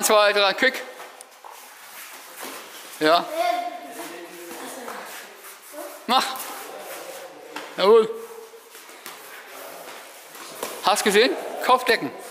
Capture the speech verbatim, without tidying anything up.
zwei, drei, Kick. Ja. Mach. Jawohl. Hast gesehen? Kopfdecken.